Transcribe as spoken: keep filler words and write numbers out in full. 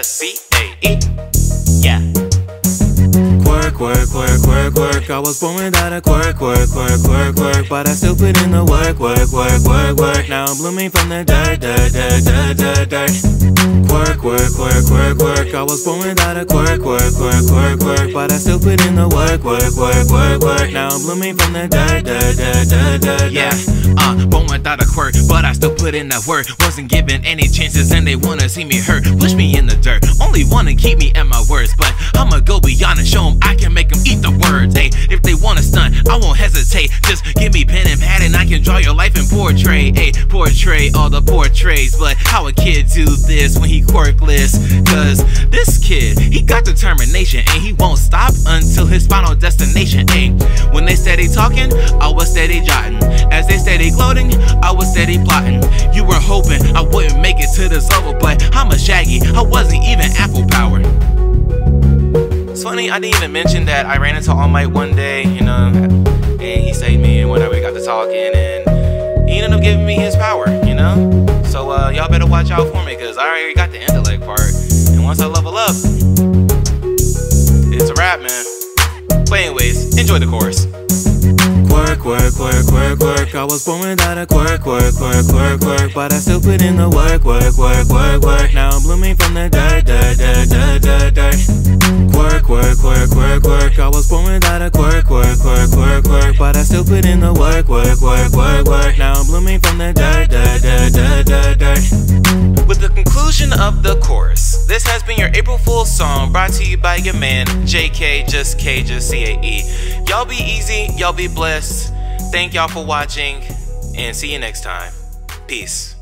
C A E. Yeah. Work, work, work, work, work. I was born without a quirk, work, work, work, work. But I still put in the work, work, work, work, work. Now I'm blooming from the dirt, dirt, dirt, dirt, dirt, dirt. Work, work, work, work, work. I was born without a quirk, work, work, work, work. But I still put in the work, work, work, work, work. Now I'm blooming from the dirt, dirt, dirt, dirt, dirt. Yeah, uh, born without a quirk, but I still put in that work. Wasn't given any chances and they wanna see me hurt. Push me in the dirt, only wanna keep me at my worst. But I'ma go beyond and show them I can make them eat the words. Hey, if they wanna stunt, I won't hesitate. Just give me pen and pad and I can draw your life in portrait. Hey, portray all the portraits. But how a kid do this when he quirkless? Cause this kid, he got determination and he won't stop until his final destination. Hey, when they steady talking, I was steady jotting. As they steady gloating, I was steady plotting. You were hoping I wouldn't make it to this level, but I'm a Shaggy, I wasn't even Apple powered. It's funny, I didn't even mention that I ran into All Might one day, you know, and he saved me and whatever, we got to talking, and he ended up giving me his power, you know? So uh, y'all better watch out for me, because I already got the intellect part, and once I level up, it's a wrap, man. But anyways, enjoy the chorus. Work, work, work, work, work. I was born without a quirk, work, work, work, work. But I still put in the work, work, work, work, work. Now I'm blooming from the dirt, dirt, dirt, dirt, dirt, dirt. Work, work, work, work, work. I was born without a quirk, work, work, work, work. But I still put in the work, work, work, work, work. Now I'm blooming from the dirt, dirt, dirt, dirt, dirt, dirt. With the conclusion of the chorus, this has been your April Fool's song brought to you by your man, J K, just K, just C A E. Y'all be easy, y'all be blessed. Thank y'all for watching, and see you next time. Peace.